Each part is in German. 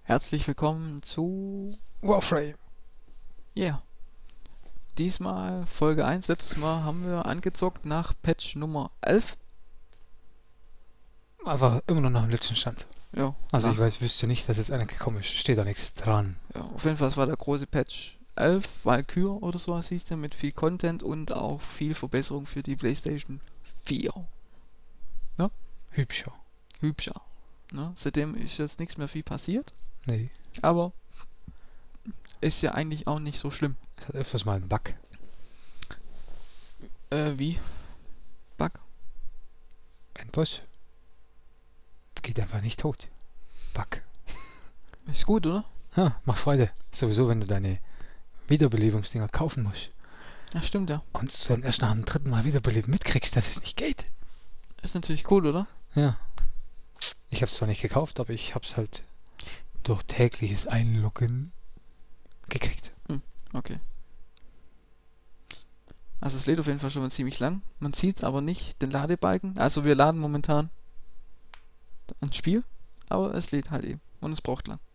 Herzlich willkommen zu... Warframe. Yeah. Diesmal Folge 1. Letztes Mal haben wir angezockt nach Patch Nummer 11. Einfach immer noch nach dem letzten Stand. Ja, Also ich wüsste nicht, dass jetzt einer gekommen ist. Steht da nichts dran. ja, auf jeden Fall, es war der große Patch 11, Valkyrie oder sowas hieß der, mit viel Content und auch viel Verbesserung für die PlayStation 4. Hübscher. Hübscher. Ne? Seitdem ist jetzt nichts mehr viel passiert, Nee. aber ist ja eigentlich auch nicht so schlimm. Es hat öfters mal einen Bug. Wie? Bug? Ein Boss geht einfach nicht tot. Bug. Ist gut, oder? Ja, macht Freude. Sowieso, wenn du deine Wiederbelebungsdinger kaufen musst. Ja, stimmt ja. Und du dann erst nach dem dritten Mal wiederbeleben mitkriegst, dass es nicht geht. Ist natürlich cool, oder? Ja. Ich habe es zwar nicht gekauft, aber ich habe es halt durch tägliches Einloggen gekriegt. Okay. Also es lädt auf jeden Fall schon mal ziemlich lang. Man sieht aber nicht den Ladebalken. Also wir laden momentan ein Spiel, aber es lädt halt eben. Und es braucht lang.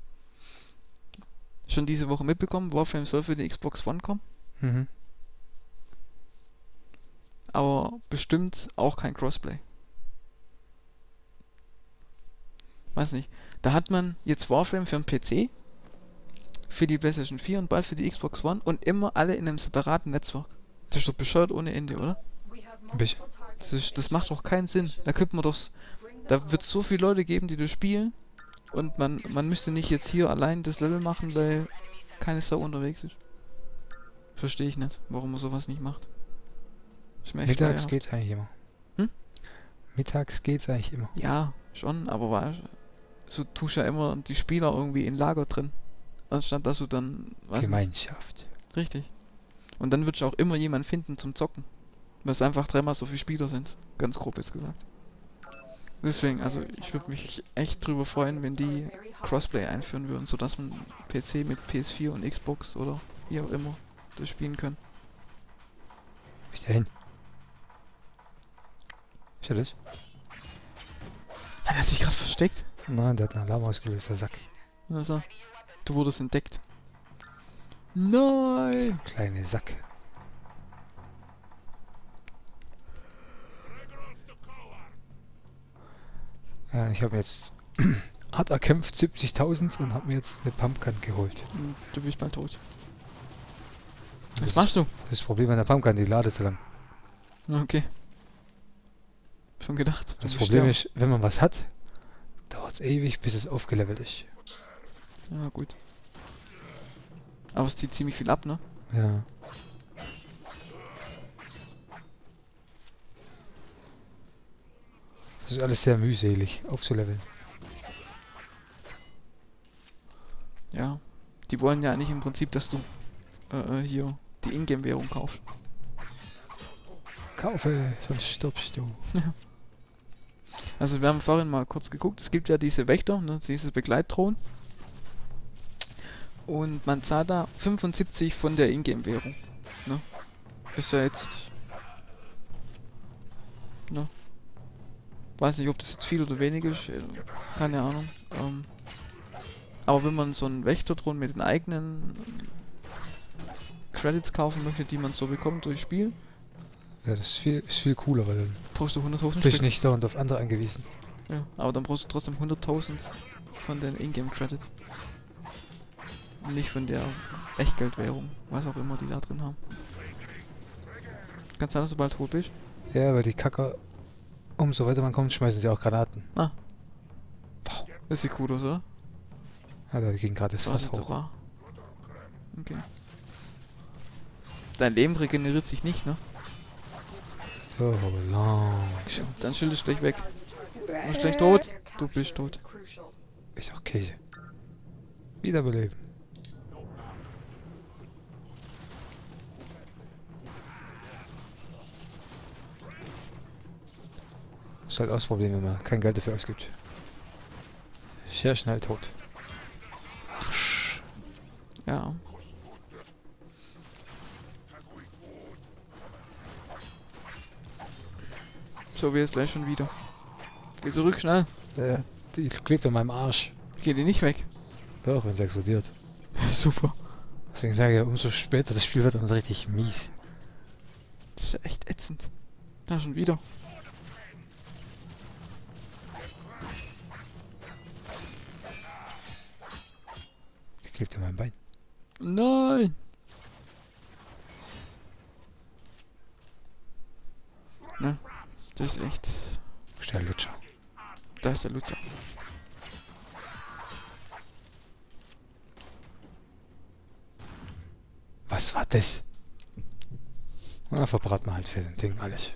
Schon diese Woche mitbekommen, Warframe soll für die Xbox One kommen. Mhm. Aber bestimmt auch kein Crossplay. Weiß nicht. Da hat man jetzt Warframe für den PC, für die PlayStation 4 und bald für die Xbox One und immer alle in einem separaten Netzwerk. Das ist doch bescheuert ohne Ende, oder? Ein bisschen. Das macht doch keinen Sinn. Da könnte man doch... Da wird es so viele Leute geben, die das spielen. Und man müsste nicht jetzt hier allein das Level machen, weil keine Sau unterwegs ist. Verstehe ich nicht, warum man sowas nicht macht. Ist mir echt Mittags schleierhaft. geht's eigentlich immer. Hm? Mittags geht's eigentlich immer. Ja, schon, aber so tust ja immer die Spieler irgendwie in Lager drin. Anstatt dass du dann... Weiß nicht. Gemeinschaft. Richtig. Und dann würdest du auch immer jemanden finden zum Zocken. Weil es einfach dreimal so viele Spieler sind. Ganz grob jetzt gesagt. Deswegen, also ich würde mich echt drüber freuen, wenn die Crossplay einführen würden, sodass man PC mit PS4 und Xbox oder wie auch immer das spielen können. Bis dahin. Ist ja das? Hat er sich gerade versteckt? Nein, der hat einen Alarm ausgelöst, der Sack. Also, du wurdest entdeckt. Nein! Kleine Sack. Ja, ich habe jetzt hart erkämpft 70.000 und habe mir jetzt eine Pumpgun geholt. Du bist bald tot. Das Was machst du? Das Problem an der Pumpgun, die ladet so lang. Okay. Schon gedacht. Das Problem ist, wenn man was hat, dauert es ewig, bis es aufgelevelt ist. Ja, gut. Aber es zieht ziemlich viel ab, ne? Ja. Das ist alles sehr mühselig aufzuleveln. Ja. Die wollen ja eigentlich im Prinzip, dass du hier die Ingame-Währung kaufst. Kaufe, sonst stirbst du. Also wir haben vorhin mal kurz geguckt, es gibt ja diese Wächter, ne, diese Begleitdrohnen. Und man zahlt da 75 von der Ingame-Währung. Ne? Ist ja jetzt... Ne? Weiß nicht, ob das jetzt viel oder wenig ist, keine Ahnung. Aber wenn man so einen Wächterdrohnen mit den eigenen Credits kaufen möchte, die man so bekommt durch Spiel, Ja, das ist viel cooler, weil dann brauchst du 100.000 bist du Stück. nicht dauernd auf andere angewiesen. Ja, aber dann brauchst du trotzdem 100.000 von den Ingame-Credits. Und nicht von der Echtgeldwährung, was auch immer die da drin haben. Kann sein, dass du bald tot bist. Ja, weil die Kacker, umso weiter man kommt, schmeißen sie auch Granaten. Wow, das sieht cool aus, oder? Ja, da ging gerade das Was Fass ist da hoch. wahr? Okay. Dein Leben regeneriert sich nicht, ne? So, lang. Dein Schild ist gleich weg. Du bist gleich tot. Du bist tot. Ist auch Käse. Wiederbeleben. Ist halt ausprobieren, wenn man kein Geld dafür ausgibt. Sehr schnell tot. Ja. So, wir jetzt gleich schon wieder. Geh zurück, schnell. Die klebt an meinem Arsch. Geh dir nicht weg. Doch, wenn es explodiert. Super. Deswegen sage ich ja, umso später das Spiel wird, umso richtig mies. Das ist ja echt ätzend. Da schon wieder. Ich klebt in mein Bein. Nein! Ne? Das ist echt. Wo ist der Lutscher? Da ist der Luther. Was war das? Na, verbrat man halt für den Ding alles.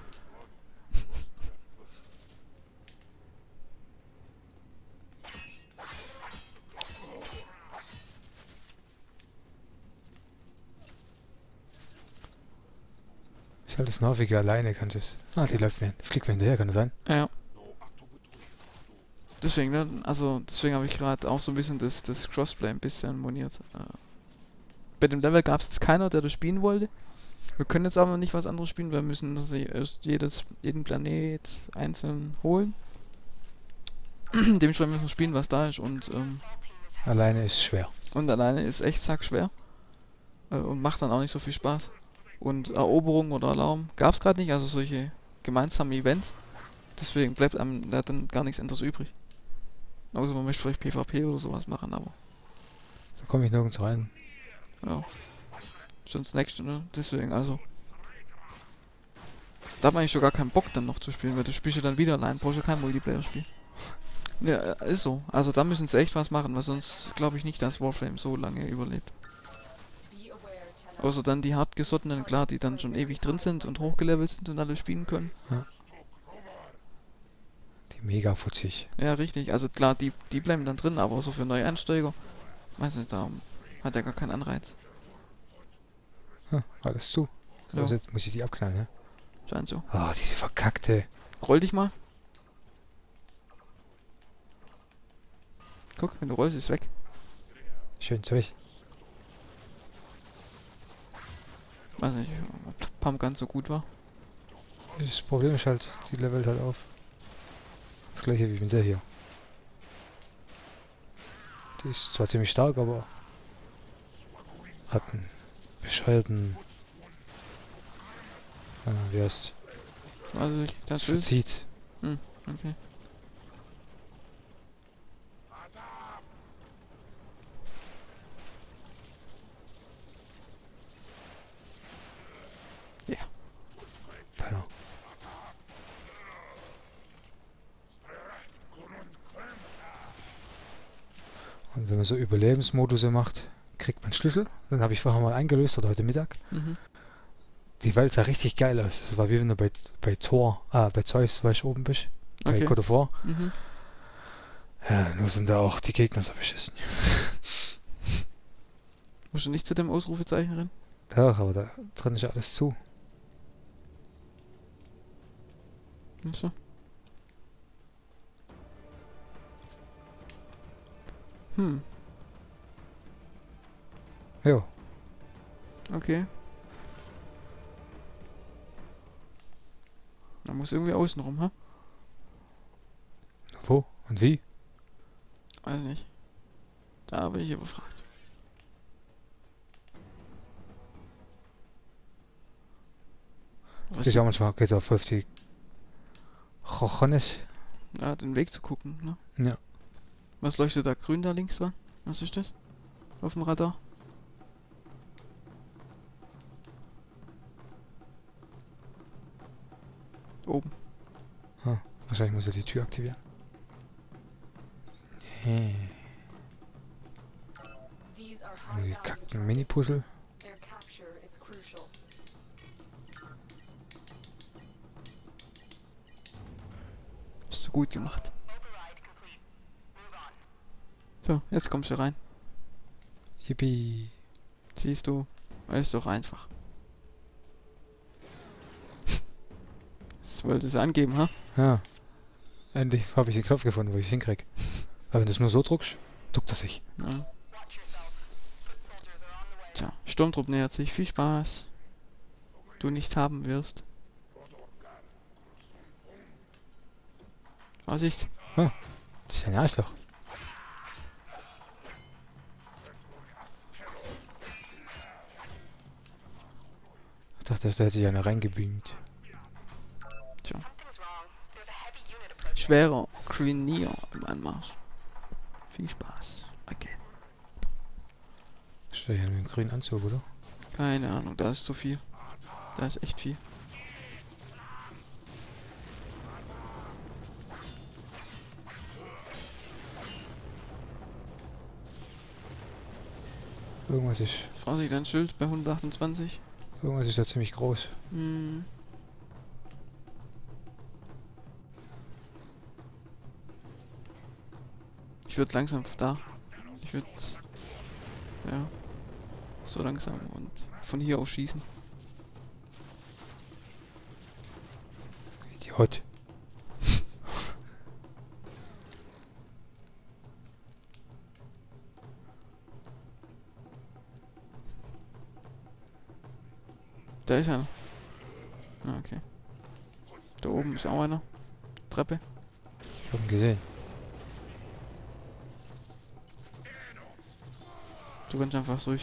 Ist halt das Nervige alleine, kannst es. Ah, die läuft mir. Fliegt mir hinterher, kann das sein? Ja. Deswegen, ne? Also, deswegen habe ich gerade auch so ein bisschen das Crossplay ein bisschen moniert. Bei dem Level gab es jetzt keiner, der das spielen wollte. Wir können jetzt aber nicht was anderes spielen, wir müssen das erst jeden Planet einzeln holen. Dementsprechend müssen wir spielen, was da ist Alleine ist schwer. und alleine ist echt sackschwer. Und macht dann auch nicht so viel Spaß. Und Eroberung oder Alarm gab es gerade nicht, also solche gemeinsamen Events. Deswegen bleibt einem da dann gar nichts anderes übrig. Außer man möchte vielleicht PvP oder sowas machen, aber Da komme ich nirgends rein. ja. Schon das nächste, ne? Deswegen, also. Da hat man eigentlich schon gar keinen Bock dann noch zu spielen, weil du spielst ja dann wieder allein, brauchst ja kein Multiplayer-Spiel. Ja, ist so. Also da müssen sie echt was machen, weil sonst glaube ich nicht, dass Warframe so lange überlebt. Außer dann die hartgesottenen, klar, die dann schon ewig drin sind und hochgelevelt sind und alle spielen können. Ja. Die mega futzig. Ja, richtig. Also klar, die bleiben dann drin, aber so für neue Einsteiger, weiß nicht, da hat er gar keinen Anreiz. Alles zu. So, Ja. jetzt muss ich die abknallen, ne? Scheint so. Ah, diese verkackte. Roll dich mal. Guck, wenn du rollst, ist weg. Schön Zeug. Weiß nicht, ob Pumpgun so gut war. Das Problem ist halt, die levelt halt auf. Das gleiche wie mit der hier. Die ist zwar ziemlich stark, aber hat einen bescheuerten... wie heißt Also ich das will. verzieht. Okay. Ja. Penner. Und wenn man so Überlebensmodus macht, kriegt man Schlüssel. Den habe ich vorher mal eingelöst oder heute Mittag. Mhm. Die Welt sah richtig geil aus. Es war wie wenn du bei Thor, bei Zeus, weil ich oben bist. Bei Okay. God of War. Mhm. Ja, nur sind da auch die Gegner so beschissen. Musst du nicht zu dem Ausrufezeichen rennen? Ja, aber da drin ist ja alles zu. Achso. Jo. Okay. Da muss irgendwie außen rum, ha? Wo und wie? Weiß nicht. Da bin ich überfragt. Was Ich auch manchmal geht auf die Rochones. ja, den Weg zu gucken, ne? Ja. Was leuchtet da grün da links dran? Was ist das? Auf dem Radar? Oben. Wahrscheinlich muss er die Tür aktivieren. Nee. Die kackten Mini-Puzzle. Hast du gut gemacht. So, jetzt kommst du rein. Yippie. Siehst du, ist doch einfach. Das wollte es angeben, ha? Ja. Endlich habe ich den Knopf gefunden, wo ich es hinkrieg. Aber wenn du es nur so druckst, duckt er sich. Ja. Tja, Sturmtrupp nähert sich. Viel Spaß. Du nicht haben wirst. Vorsicht. Das ist ein Arschloch. dachte, da hätte sich einer reingebeamt. Tja. Schwerer Greenier im Anmarsch. Viel Spaß. Okay. Ist da hier mit dem grünen Anzug, oder? Keine Ahnung, da ist zu viel. Da ist echt viel. Irgendwas ist. Vorsicht, ein Schild bei 128. Irgendwas ist da ziemlich groß. Hm. Ich würde langsam da. Ich würde. Ja. So langsam und von hier aus schießen. Idiot. Da ist einer. Ah, okay. Da oben ist auch einer. Treppe. Ich hab ihn gesehen. Du rennst einfach durch.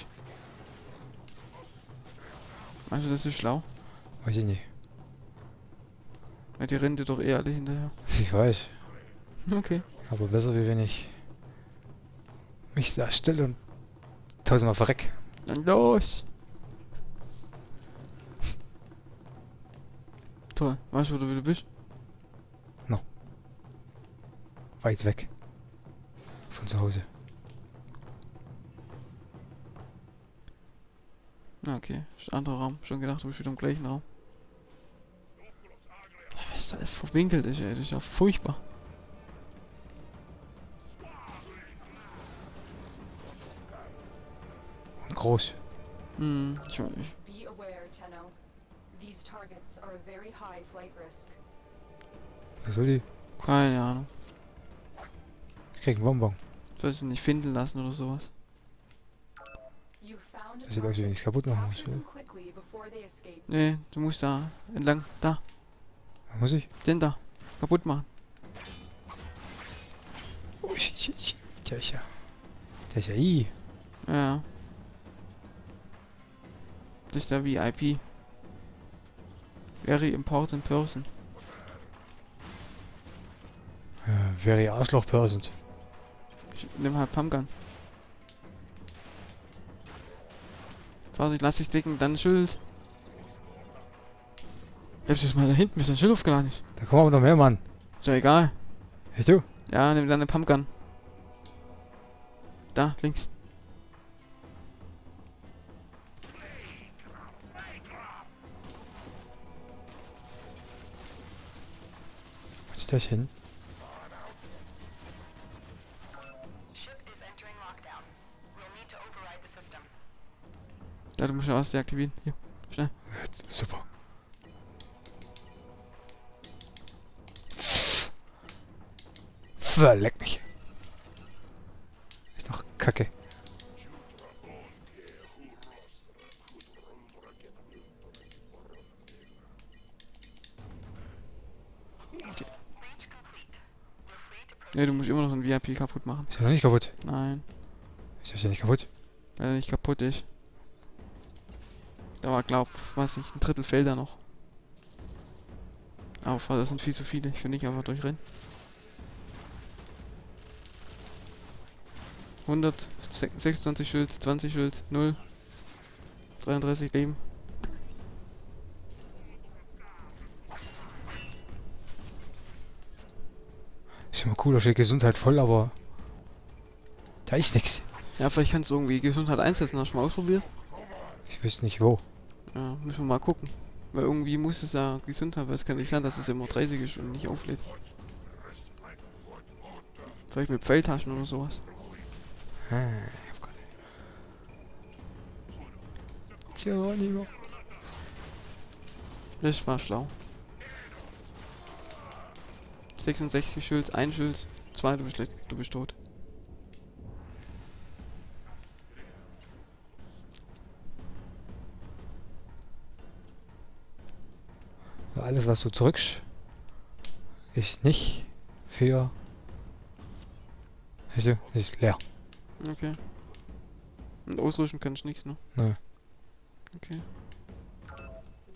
Meinst du, das ist schlau? Weiß ich nicht. Weil die rennen dir doch eh alle hinterher. Ich weiß. Okay. Aber besser wie wenn ich mich da stelle und tausendmal verreck. Dann los! Toll. Weißt du, wo du bist? Weit weg. Von zu Hause. Ah, okay. Ist ein anderer Raum. Schon gedacht, du bist wieder im gleichen Raum. Ja, was da verwinkelt ist, ey. Das ist ja furchtbar. Und groß. Hm, ich Be aware, Tenno. These targets are a very high flight risk. Was soll die? keine Ahnung. Ich krieg einen Bonbon. Soll ich ihn nicht finden lassen oder sowas? You found a Das sieht aus, wie wenn ich es kaputt machen muss. Capture Oder? them quickly before they escape. Nee, du musst da entlang. Da, Muss ich? den da. Kaputt machen. Oh, shit. Der ist ja. Der ist ja I. Ja. Das ist der VIP. Very important person. Very Arschloch-Person. Ich nimm halt Pumpgun. Vorsicht, lass dich dicken, dann Schild. Bleibst du mal da hinten, bis dein Schild aufgeladen ist. Da kommen aber noch mehr, Mann. Ist ja egal. Echt du? Ja, nimm deine Pumpgun. Da, links. Was ist das hin? Ship is entering lockdown. We'll need to override the system. Ja, du musst ja was deaktivieren. Hier, schnell. Super. Leck mich. Ist doch kacke. Ne, du musst immer noch ein VIP kaputt machen. Ist ja noch nicht kaputt. Nein, Ist ja nicht kaputt. weil er nicht kaputt ist. Da war, glaub, weiß nicht, ein Drittel Felder noch. Aber das sind viel zu viele. Ich will nicht einfach durchrennen. 126 Schild, 20 Schild, 0. 33 Leben. Ist immer cool, da steht Gesundheit voll, aber da ist nichts. Ja, vielleicht kannst du irgendwie Gesundheit einsetzen. Hast du mal ausprobiert? Ich wüsste nicht wo. Ja, müssen wir mal gucken. Weil irgendwie muss es ja Gesundheit, weil es kann nicht sein, dass es immer 30 ist und nicht auflädt. Vielleicht mit Pfeiltaschen oder sowas. Ah, oh Gott. Geronimo. Das war schlau. 66 Schild, 1 Schild, 2, du bist tot. Alles, was du drückst, ist nicht für... Weißt du, ist leer. Okay. Und ausrüsten kannst du nichts, ne? Nö. Okay.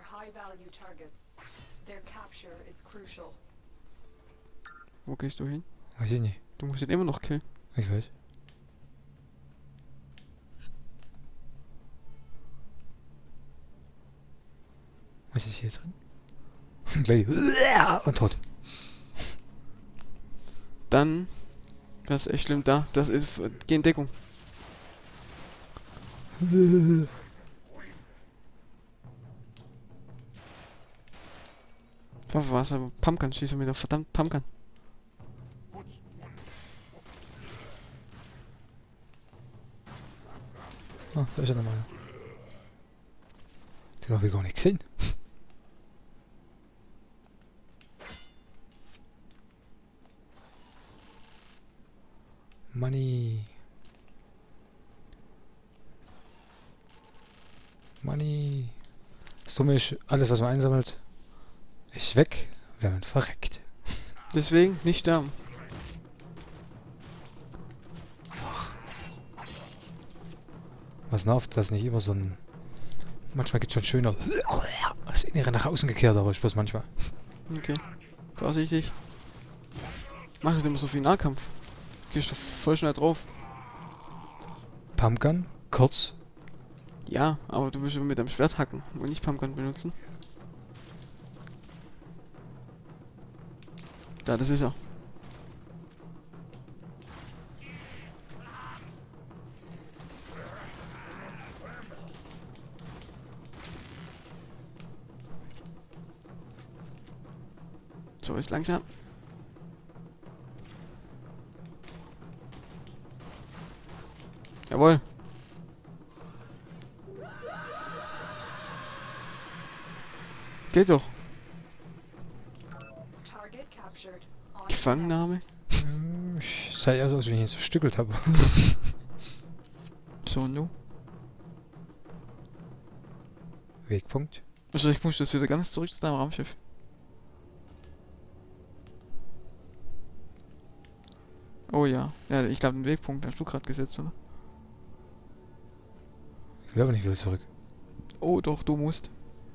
are high-value targets. Their capture is crucial. Wo gehst du hin? Weiß ich nicht. Du musst ihn immer noch killen. Ich weiß. Was ist hier drin? Gleich. Und tot. Dann, das ist echt schlimm da. Das ist, geh in Deckung. Was, aber Pumpkin schießt wieder. Verdammt, Pumpkin. Ah, da ist er nochmal. Den habe ich gar nicht gesehen. Money. Money. Das Dumme ist, alles was man einsammelt, ist weg, wenn man verreckt. Deswegen nicht sterben. Was nervt, dass nicht immer so ein... Manchmal gibt es schon schöner... Das Innere nach außen gekehrt, aber ich bloß manchmal. Okay. Vorsichtig. Mach nicht immer so viel Nahkampf. Gehst du voll schnell drauf. Pumpgun, kurz. Ja, aber du willst immer mit deinem Schwert hacken und nicht Pumpgun benutzen. Da, das ist er. So, ist langsam. Jawohl. Geht doch. Target captured. On Gefangennahme. next. Ich sah eher so aus, wie ich ihn zerstückelt habe. So, nu. Wegpunkt. Also ich muss jetzt wieder ganz zurück zu deinem Raumschiff. Oh ja. Ja, ich glaube den Wegpunkt hast du gerade gesetzt, oder? Ich will aber nicht wieder zurück. Oh doch, du musst.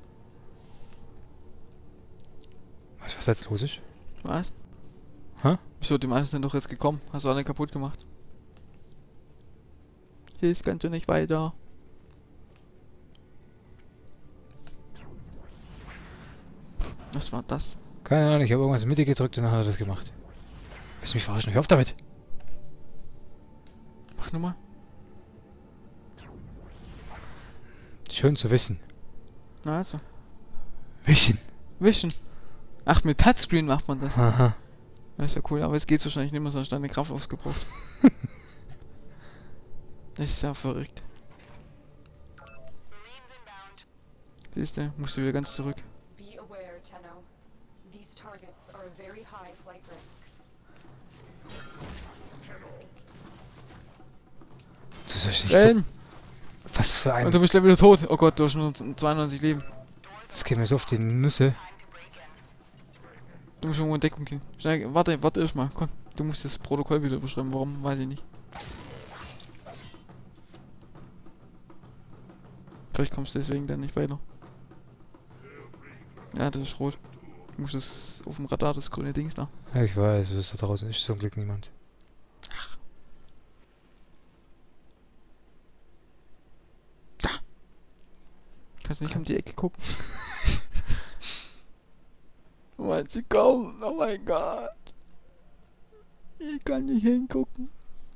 Weißt du, was jetzt los ist? Was? Hä? Wieso, die meisten sind doch jetzt gekommen. Hast du alle kaputt gemacht? Hier kannst du nicht weiter. Was war das? Keine Ahnung, ich habe irgendwas in die Mitte gedrückt und dann hat er das gemacht. Willst du mich verarschen? Hör auf damit! Mach nochmal. Schön zu wissen. Na also. Wissen! Wischen. Ach, mit Touchscreen macht man das. Aha. Das ist ja cool, aber es geht wahrscheinlich nicht mehr, sonst deine Kraft aufgebraucht. Das ist ja verrückt. Marines inbound. Siehst du, musst du wieder ganz zurück. Be aware, Tenno. These targets are a very high flight risk. Du sollst nicht... Ben! Was für ein... Und du bist gleich wieder tot. Oh Gott, du hast nur 92 Leben. Das geht mir so auf die Nüsse. Du musst irgendwo in Deckung gehen. Schnell, warte erstmal. Komm, du musst das Protokoll wieder beschreiben. Warum, weiß ich nicht. Vielleicht kommst du deswegen dann nicht weiter. Ja, das ist rot. Du musst das auf dem Radar, das grüne Dings da. Ja, ich weiß, da draußen ist zum Glück niemand. Kannst nicht um die Ecke gucken. Oh mein, sie kommen. Oh mein Gott. Ich kann nicht hingucken.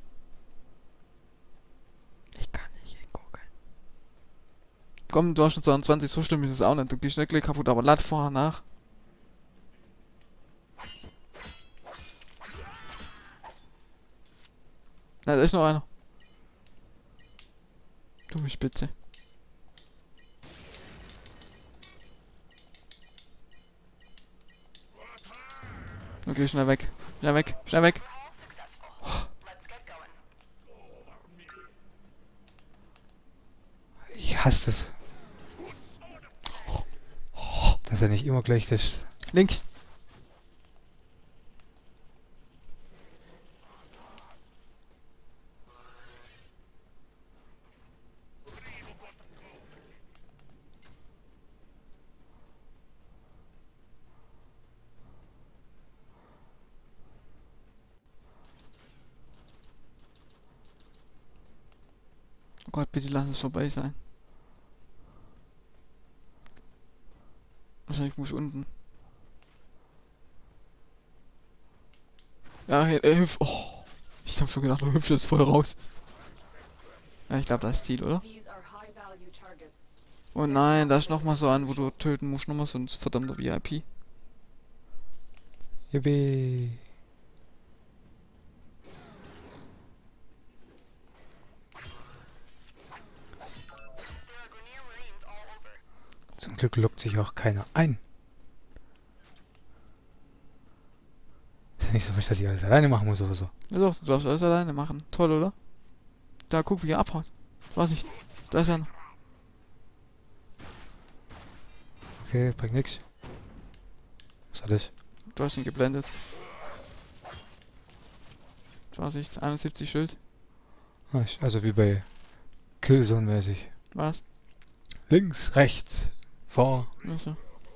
Ich kann nicht hingucken. Komm, du hast schon 22, so schlimm ist es auch nicht. Du gehst nicht gleich kaputt, aber lad vorher nach. Na, da ist noch einer. Dumme Spitze. Okay, schnell weg. Schnell weg. Schnell weg. All successful. Let's get going. Ich hasse das. Dass er nicht immer gleich das... Links. Gott, bitte lass es vorbei sein. Wahrscheinlich muss ich unten. Ja, er hüpft. Oh, ich hab schon gedacht, du hüpfst jetzt voll raus. Ja, ich glaube, das ist Ziel, oder? These are high-value targets. Oh nein, da ist nochmal so an, wo du töten musst. Nochmal so ein verdammter VIP. Yippie. Zeragonia Marines all over. Zum Glück lockt sich auch keiner ein. Ist ja nicht so, dass ich alles alleine machen muss oder so. Ja doch, du darfst alles alleine machen. Toll, oder? Da, guck, wie er abhaut. Weiß nicht. Da ist einer. Okay, bringt nix. Was war das? Du hast ihn geblendet. Vorsicht, 71 Schild. Ah, also wie bei Killzone mäßig. Was? Links, rechts, vor. Achso.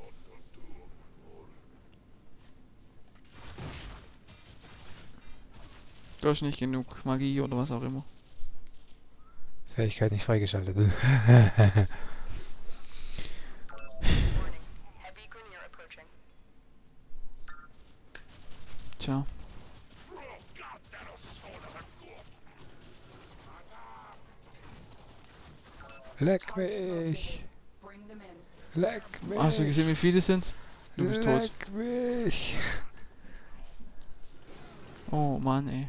Du hast nicht genug Magie oder was auch immer. Fähigkeit nicht freigeschaltet. Warning. Heavy Grineer approaching. Tja. Leck mich! Bring them in. Leck mich! Hast du gesehen, wie viele es sind? Du bist tot. Leck mich! Oh Mann, ey.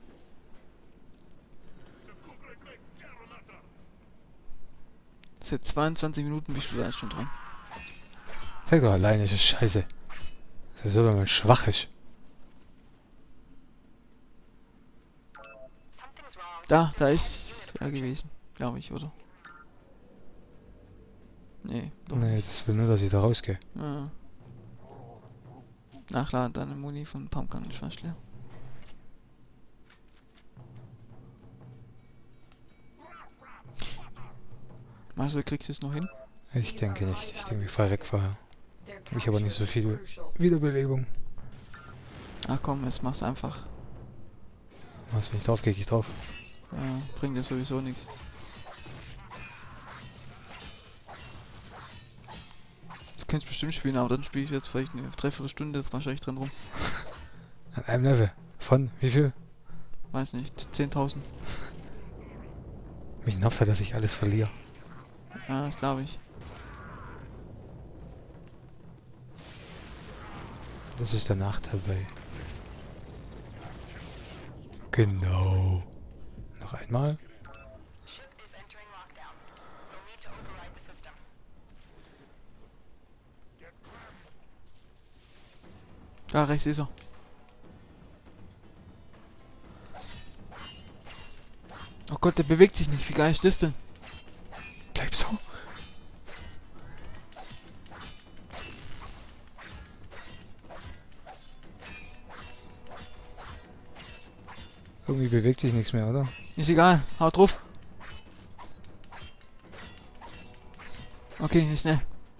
Seit 22 Minuten bist du da jetzt schon dran. Sag doch alleine, das ist scheiße. Sowieso, wenn man schwach ist. Something's wrong. Da ist er gewesen. Glaube ich, oder? Nee, doch Nee, nicht. das will nur, dass ich da rausgehe. Ja. Nachladen, deine Muni von Pumpgun ist fast leer. Meinst du, du kriegst es noch hin? Ich denke nicht. Ich denke, ich fahre weg vorher. Their Ich habe aber nicht so capture viel is crucial. Wiederbelebung. Ach komm, jetzt mach's einfach. Was, wenn ich drauf gehe, gehe ich drauf. Ja, bringt dir sowieso nichts. Du kannst bestimmt spielen, aber dann spiele ich jetzt vielleicht eine Dreiviertelstunde jetzt wahrscheinlich drin rum. An einem Level. Von wie viel? Weiß nicht, 10.000. Mich nervt halt, dass ich alles verliere. Ja, das glaube ich. Das ist der Nachteil bei. Genau. Noch einmal. Ship is entering lockdown. We'll need to override the system. Da rechts ist er. Oh Gott, der bewegt sich nicht. Wie geil ist das denn? Bleib so. Irgendwie bewegt sich nichts mehr, oder? Ist egal, haut drauf. Okay, ist schnell.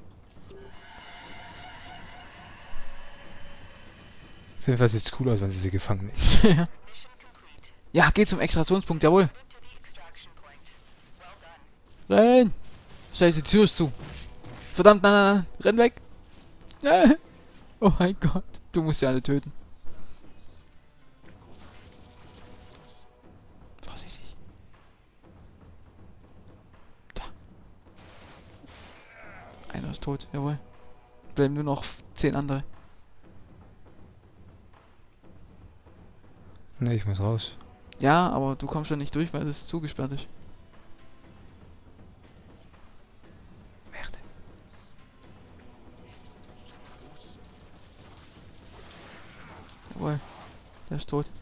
Auf jeden Fall sieht es cool aus, wenn sie gefangen nehmen. Mission complete. Ja, geh zum Extraktionspunkt, jawohl. Good to the extraction point. Well done. Nein! Scheiße, die Tür ist zu. Verdammt, nein, nein, nein. Renn weg. Oh mein Gott. Du musst sie alle töten. Vorsichtig. Da. Einer ist tot, jawohl. Bleiben nur noch 10 andere. Ne, ich muss raus. Ja, aber du kommst ja nicht durch, weil es zugesperrt ist. Merde. Jawohl. Der ist tot.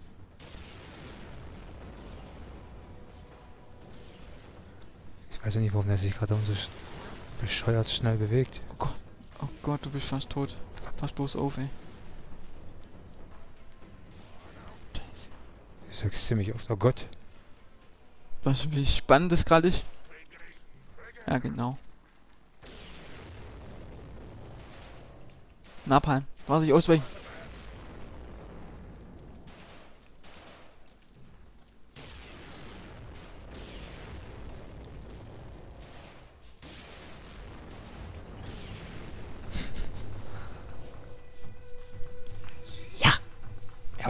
Ich weiß ja nicht, warum der sich gerade so bescheuert schnell bewegt. Oh Gott, du bist fast tot. Pass bloß auf, ey. Scheiße. Ich sag's ziemlich oft. Oh Gott. Weißt du, wie spannend das gerade ist? Ja, genau. Napalm. Vorsicht, ausweichen.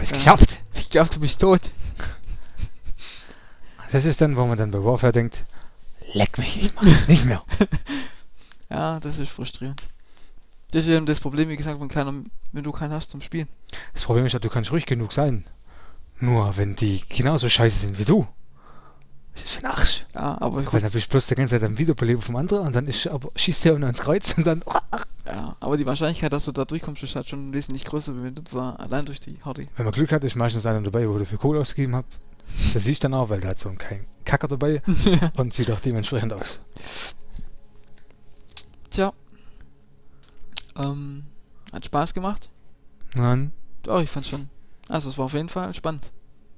habe es Ja. geschafft. Ich glaube, du bist tot. Das ist dann, wo man dann bei Warfare denkt, leck mich, ich mach's nicht mehr. Ja, das ist frustrierend. Das ist eben das Problem, wie gesagt, wenn du keinen hast zum Spielen. Das Problem ist ja, du kannst ruhig genug sein. Nur wenn die genauso scheiße sind wie du, ist das für ein Arsch. Ja, aber Weil gut. dann bist du bloß die ganze Zeit am Wiederbeleben vom anderen und dann schießt der nur ins Kreuz und dann. Ja, aber die Wahrscheinlichkeit, dass du da durchkommst, ist halt schon wesentlich größer, wie wenn du da allein durch die Hardy. Wenn man Glück hat, ist meistens einer dabei, wo du viel Kohle ausgegeben hast. Das siehst du dann auch, weil der hat so einen kleinen Kacker dabei und sieht auch dementsprechend aus. Tja. Hat Spaß gemacht. Nein. Oh, ich fand's schon. Also es war auf jeden Fall spannend.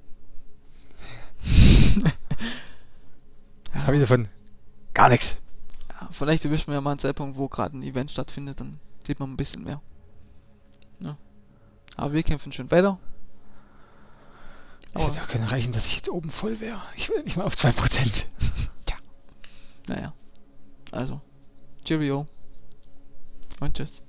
Was habe ich davon? Gar nichts. Ja, vielleicht erwischt man ja mal einen Zeitpunkt, wo gerade ein Event stattfindet, dann sieht man ein bisschen mehr. Ja. Aber wir kämpfen schon weiter. Es hätte auch können reichen, dass ich jetzt oben voll wäre. Ich will nicht mal auf 2%. Naja. Also. Cheerio. Und tschüss.